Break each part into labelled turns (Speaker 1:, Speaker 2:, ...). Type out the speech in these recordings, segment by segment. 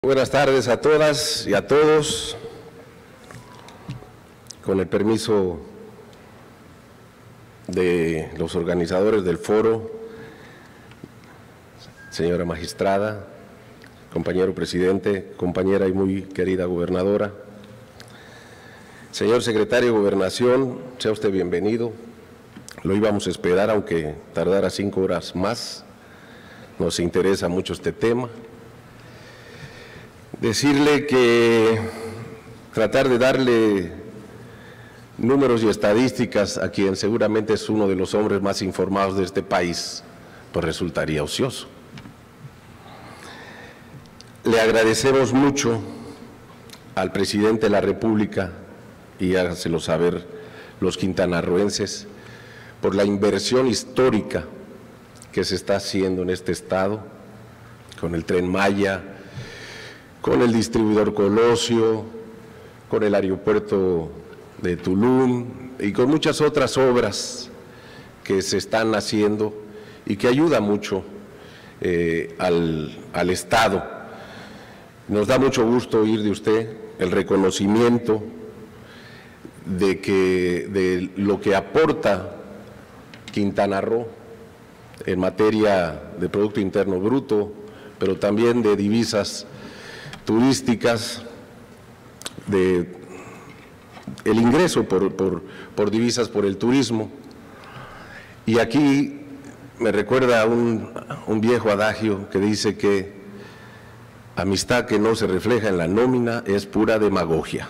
Speaker 1: Buenas tardes a todas y a todos. Con el permiso de los organizadores del foro, señora magistrada, compañero presidente, compañera y muy querida gobernadora, señor secretario de Gobernación, sea usted bienvenido. Lo íbamos a esperar, aunque tardara 5 horas más. Nos interesa mucho este tema. Decirle que tratar de darle números y estadísticas a quien seguramente es uno de los hombres más informados de este país, pues resultaría ocioso. Le agradecemos mucho al presidente de la República, y hágaselo saber los quintanarroenses, por la inversión histórica que se está haciendo en este estado, con el Tren Maya, con el distribuidor Colosio, con el aeropuerto de Tulum y con muchas otras obras que se están haciendo y que ayuda mucho al Estado. Nos da mucho gusto oír de usted el reconocimiento de lo que aporta Quintana Roo en materia de Producto Interno Bruto, pero también de divisas turísticas, de el ingreso por divisas por el turismo. Y aquí me recuerda un viejo adagio que dice que amistad que no se refleja en la nómina es pura demagogia.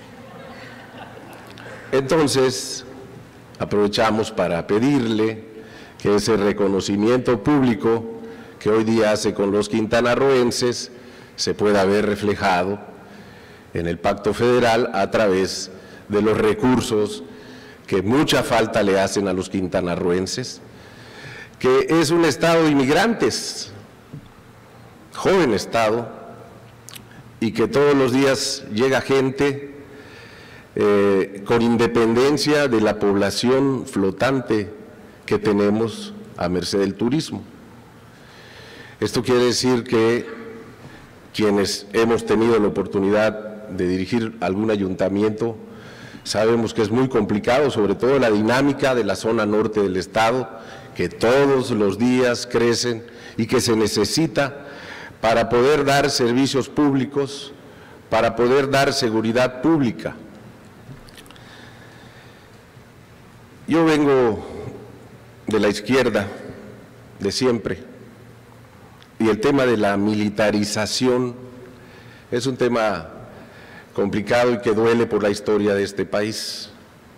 Speaker 1: Entonces, aprovechamos para pedirle que ese reconocimiento público que hoy día hace con los quintanarroenses se pueda ver reflejado en el Pacto Federal a través de los recursos que mucha falta le hacen a los quintanarroenses, que es un estado de inmigrantes, joven estado, y que todos los días llega gente con independencia de la población flotante que tenemos a merced del turismo. Esto quiere decir que quienes hemos tenido la oportunidad de dirigir algún ayuntamiento, sabemos que es muy complicado, sobre todo la dinámica de la zona norte del estado, que todos los días crecen y que se necesita para poder dar servicios públicos, para poder dar seguridad pública. Yo vengo de la izquierda, de siempre, y el tema de la militarización es un tema complicado y que duele por la historia de este país.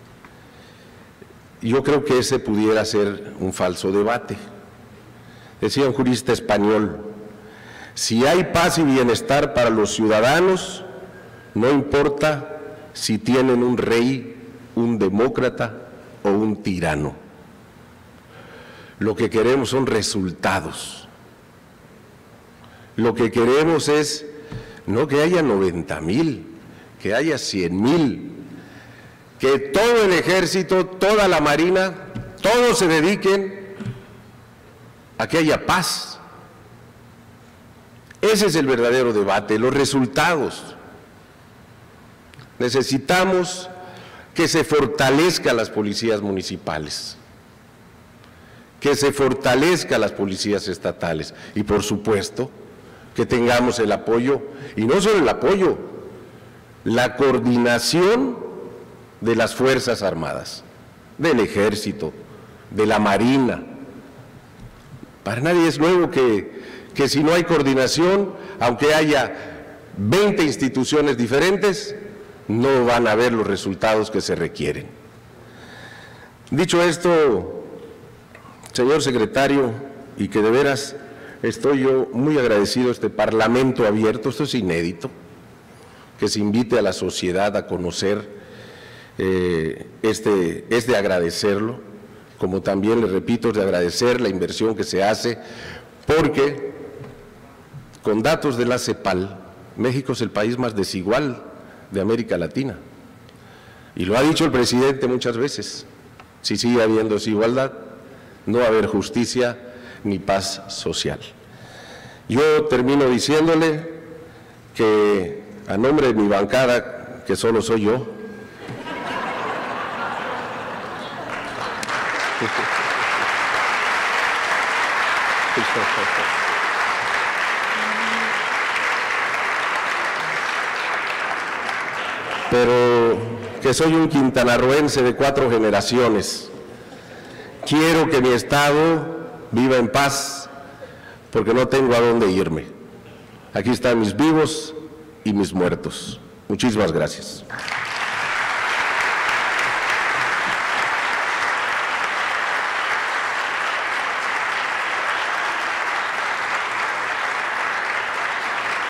Speaker 1: Yo creo que ese pudiera ser un falso debate. Decía un jurista español: si hay paz y bienestar para los ciudadanos, no importa si tienen un rey, un demócrata o un tirano. Lo que queremos son resultados. Lo que queremos es no que haya 90,000, que haya 100,000, que todo el ejército, toda la marina, todos se dediquen a que haya paz. Ese es el verdadero debate, los resultados. Necesitamos que se fortalezcan las policías municipales, que se fortalezcan las policías estatales y, por supuesto, que tengamos el apoyo, y no solo el apoyo, la coordinación de las Fuerzas Armadas, del Ejército, de la Marina. Para nadie es nuevo que si no hay coordinación, aunque haya 20 instituciones diferentes, no van a haber los resultados que se requieren. Dicho esto, señor secretario, y que de veras estoy yo muy agradecido a este Parlamento abierto, esto es inédito, que se invite a la sociedad a conocer, es de agradecerlo, como también le repito, es de agradecer la inversión que se hace, porque con datos de la CEPAL, México es el país más desigual de América Latina, y lo ha dicho el presidente muchas veces: si sigue habiendo desigualdad, no va a haber justicia ni paz social. Yo termino diciéndole que a nombre de mi bancada, que solo soy yo, pero que soy un quintanarroense de 4 generaciones. Quiero que mi estado viva en paz, porque no tengo a dónde irme. Aquí están mis vivos y mis muertos. Muchísimas gracias.